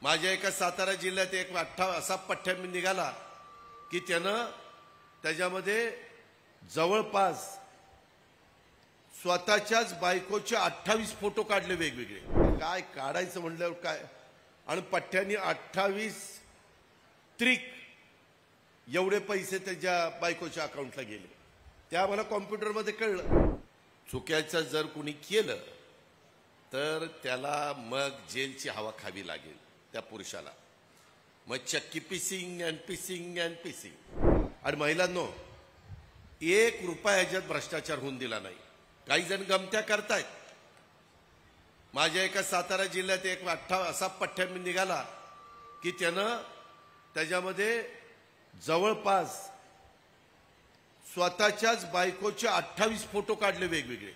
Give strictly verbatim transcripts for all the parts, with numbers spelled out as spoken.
माझ्या एका सातारा जिल्ह्यात एक अठ्ठा असा पठ्ठ्या निघाला की त्यानं त्याच्यामध्ये जवळपास स्वतःच्याच बायकोचे अठ्ठावीस फोटो काढले वेगवेगळे. काय काढायचं म्हणल्यावर काय, आणि पठ्ठ्यानी अठ्ठावीस त्रिक एवढे पैसे त्याच्या बायकोच्या अकाउंटला गेले. ते आम्हाला कॉम्प्युटरमध्ये कळलं. चुक्याचं जर कुणी केलं तर त्याला मग जेलची हवा खावी लागेल त्या पुरुषाला. मग चक्की पिसिंग अँड पिसिंग अँड पिसिंग. आणि महिलांनो, एक रुपया ह्याच्यात भ्रष्टाचार होऊन दिला नाही. काही जण गमत्या करतायत. माझ्या एका सातारा जिल्ह्यात एक अठ्ठा असा पठ्ठ्या निघाला की त्यानं त्याच्यामध्ये जवळपास स्वतःच्याच बायकोचे अठ्ठावीस फोटो काढले वेगवेगळे.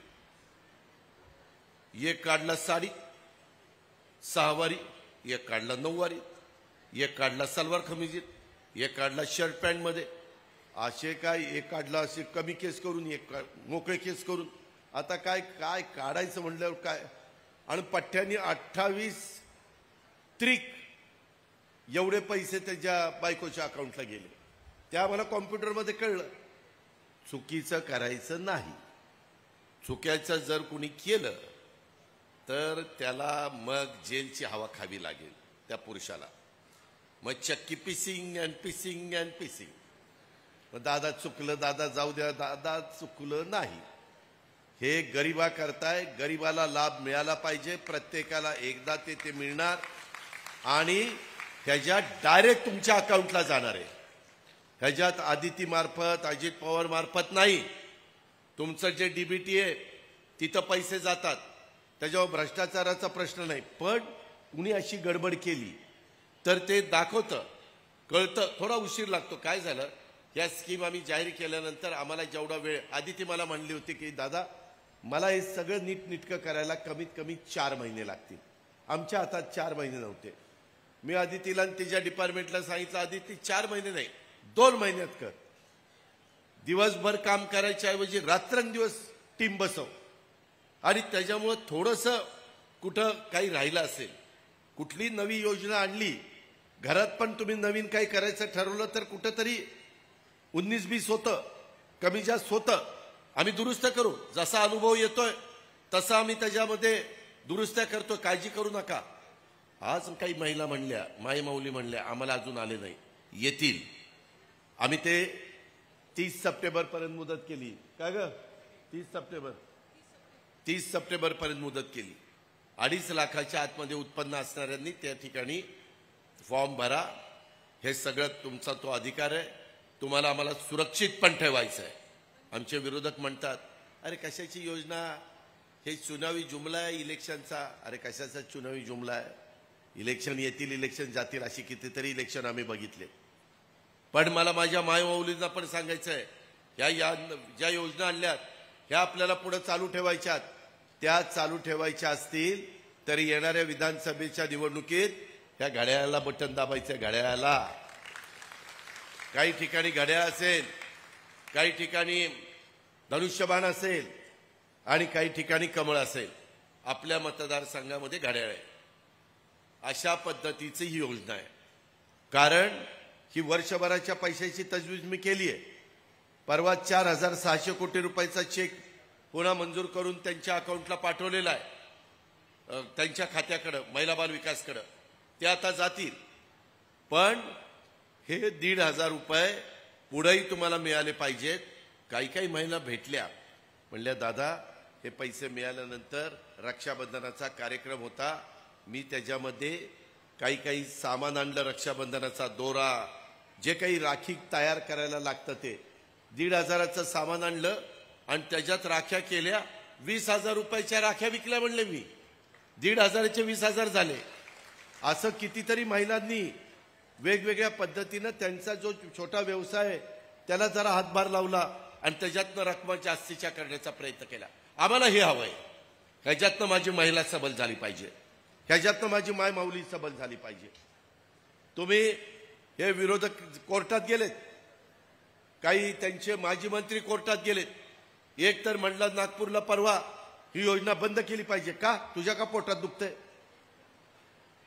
एक काढला साडी सहावारी, एक काढला नऊवारी, एक काढला सलवार खमीजीत, एक काढला शर्ट पॅन्ट मध्ये. असे काय एक काढला असे कमी केस करून, एक मोकळे केस करून. आता काय काय काढायचं म्हणल्यावर काय, आणि पठ्ठ्यानी अठ्ठावीस त्रिक एवढे पैसे त्याच्या बायकोच्या अकाउंटला गेले. ते आम्हाला कॉम्प्युटरमध्ये कळलं. चुकीचं करायचं नाही. चुक्याचं जर कुणी केलं तर त्याला मग जेलची हवा खावी लागेल त्या पुरुषाला. मग चक्की पिसिंग अँड पिसिंग अँड पिसिंग. मग दादा चुकलं, दादा जाऊ द्या, दादा चुकलं नाही. हे गरिबा करताय. गरिबाला लाभ मिळाला पाहिजे. प्रत्येकाला एकदा ते ते मिळणार आणि ह्याच्यात डायरेक्ट तुमच्या अकाउंटला जाणार आहे. ह्याच्यात आदिती मार्फत, अजित पवार मार्फत नाही. तुमचं जे डीबीटी आहे तिथं पैसे जातात, त्याच्यावर भ्रष्टाचाराचा प्रश्न नाही. पण कुणी अशी गडबड केली तर ते दाखवतं, कळतं. थोडा उशीर लागतो. काय झालं, या स्कीम आम्ही जाहीर केल्यानंतर आम्हाला जेवढा वेळ, आदिती मला म्हणली होती की दादा मला हे सगळं नीटनीटकं करायला कमीत कमी चार महिने लागतील. आमच्या हातात चार महिने नव्हते. मी आदितीला आणि तिच्या डिपार्टमेंटला सांगितलं, आदिती चार महिने नाही, दोन महिन्यात कर. दिवसभर काम करायच्या ऐवजी रात्रंदिवस टीम बसव. आणि त्याच्यामुळं थोडंसं कुठं काही राहिलं असेल, कुठली नवी योजना आणली, घरात पण तुम्ही नवीन काही करायचं ठरवलं तर कुठंतरी उन्नीस बीस होतं, कमी जास्त होतं, आम्ही दुरुस्त करू. जसा अनुभव येतोय तसा आम्ही त्याच्यामध्ये दुरुस्त्या करतो. काळजी करू नका. आज काही महिला म्हणल्या, माई माऊली म्हणल्या, आम्हाला अजून आले नाही, येतील. आम्ही ते तीस सप्टेंबर पर्यंत मुदत केली. काय ग, तीस सप्टेंबर तीस सप्टेंबर पर्यंत मुदत केली. अडीच लाखाच्या आतमध्ये उत्पन्न असणाऱ्यांनी त्या ठिकाणी फॉर्म भरा. हे सगळं तुमचा तो अधिकार आहे. तुम्हाला आम्हाला सुरक्षित पण ठेवायचं आहे. आमचे विरोधक म्हणतात, अरे कशाची योजना, हे चुनावी जुमला आहे इलेक्शनचा. अरे कशाचा चुनावी जुमला आहे? इलेक्शन येतील, इलेक्शन जातील, अशी कितीतरी इलेक्शन आम्ही बघितले. पण मला माझ्या मायमाऊलींना पण सांगायचं आहे, ह्या या ज्या योजना आणल्यात ह्या आपल्याला पुढे चालू ठेवायच्यात. त्या चालू ठेवायच्या असतील तरी येणाऱ्या विधानसभेच्या निवडणुकीत ह्या घड्याळाला बटन दाबायचं. घड्याळाला काही ठिकाणी घड्याळ असेल, काही ठिकाणी धनुष्यबाण असेल आणि काही ठिकाणी कमळ असेल. आपल्या मतदारसंघामध्ये घड्याळ आहे. अशा पद्धतीची ही योजना आहे. कारण ही वर्षभराच्या पैशाची तजवीज मी केली आहे. परवा चार हजार सहाशे कोटी रुपयाचा चेक पुन्हा मंजूर करून त्यांच्या अकाउंटला पाठवलेला आहे, त्यांच्या खात्याकडं, महिला बाल विकासकडं. ते आता जातील. पण हे दीड हजार रुपये पुढेही तुम्हाला मिळाले पाहिजेत. काही काही महिला भेटल्या, म्हणल्या दादा हे पैसे मिळाल्यानंतर रक्षाबंधनाचा कार्यक्रम होता, मी त्याच्यामध्ये काही काही सामान आणलं, रक्षाबंधनाचा दोरा, जे काही राखी तयार करायला लागतं ते दीड हजाराचं सामान आणलं आणि त्याच्यात राख्या केल्या. वीस हजार रुपयाच्या राख्या विकल्या म्हणले मी. दीड हजाराचे वीस हजार झाले. असं कितीतरी महिलांनी वेगवेगळ्या पद्धतीनं त्यांचा जो छोटा व्यवसाय आहे त्याला जरा हातभार लावला आणि त्याच्यातनं रकमा जास्तीच्या करण्याचा प्रयत्न केला. आम्हाला हे हवंय. ह्याच्यातनं माझी महिला सबल झाली पाहिजे, ह्याच्यातनं माझी माय माऊली सबल झाली पाहिजे. तुम्ही हे विरोधक कोर्टात गेलेत, काही त्यांचे माजी मंत्री कोर्टात गेलेत. एक तर म्हणलं नागपूरला परवा ही योजना बंद केली पाहिजे. का? तुझ्या का पोटात दुखतंय?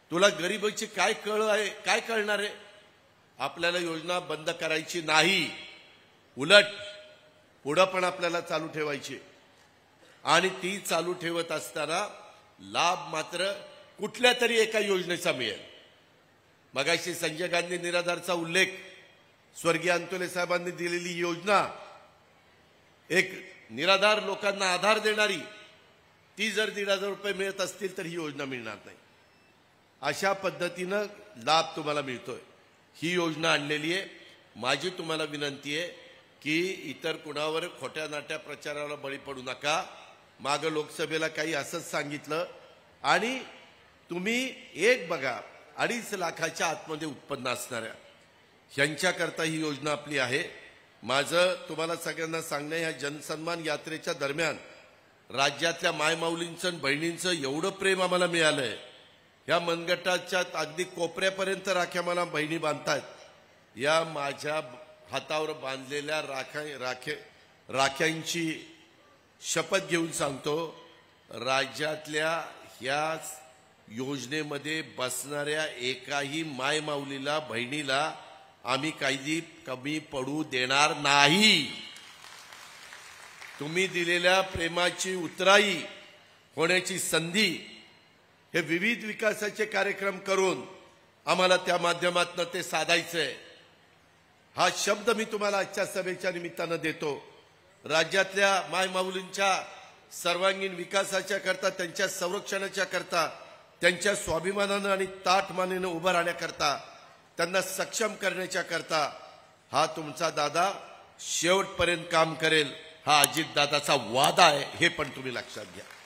तुला गरिबाची काय कळ आहे, काय कळणार आहे? आपल्याला योजना बंद करायची नाही, उलट पुढं पण आपल्याला चालू ठेवायची. आणि ती चालू ठेवत असताना लाभ मात्र कुठल्या तरी एका योजनेचा मिळेल. मगाशी संजय गांधी निराधारचा उल्लेख, स्वर्गीय अंतोले साहेबांनी दिलेली योजना, एक निराधार लोकांना आधार देणारी, ती जर दीड हजार रुपये मिळत असतील तर ही योजना मिळणार नाही. अशा पद्धतीनं लाभ तुम्हाला मिळतोय. ही योजना आणलेली आहे. माझी तुम्हाला विनंती आहे की इतर कुणावर खोट्या नाट्या प्रचाराला बळी पडू नका. मागं लोकसभेला काही असंच सांगितलं आणि तुम्ही एक बघा, अडीच लाखाच्या आतमध्ये उत्पन्न असणाऱ्या ह्यांच्याकरता ही योजना आपली आहे. माझं तुम्हाला सगळ्यांना सांगणं, ह्या जनसन्मान यात्रेच्या दरम्यान राज्यातल्या मायमाऊलींचं आणि बहिणींचं एवढं प्रेम आम्हाला मिळालंय. ह्या मनगटाच्या अगदी कोपऱ्यापर्यंत राख्या मला बहिणी बांधतात. या माझ्या हातावर बांधलेल्या राख्या राखे राख्यांची शपथ घेऊन सांगतो, राज्यातल्या ह्या योजनेमध्ये बसणाऱ्या एकाही मायमाऊलीला, बहिणीला आम्ही काही कमी पडू देणार नाही. तुम्ही दिलेल्या प्रेमाची उतराई होण्याची संधी, हे विविध विकासाचे कार्यक्रम करून आम्हाला त्या माध्यमातून ते साधायचंय. हा शब्द मी तुम्हाला आजच्या सभेच्या निमित्तानं देतो. राज्यातल्या मायमाऊलींच्या सर्वांगीण विकासाच्या करता, त्यांच्या संरक्षणाच्या करता, त्यांच्या स्वाभिमानानं आणि ताठमानेनं उभं राहण्याकरता, त्यांना सक्षम करण्याच्या करता हा तुमचा दादा शेवटपर्यंत काम करेल, हा अजितदादाचा वादा आहे. हे पण तुम्ही लक्षात घ्या.